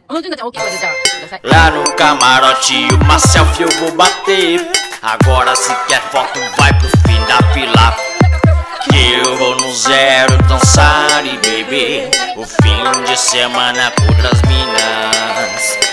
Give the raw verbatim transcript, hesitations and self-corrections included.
Lá no camarote uma selfie eu vou bater. Agora se quer foto vai pro fim da fila, que eu vou no zero dançar e beber o fim de semana com outras minas.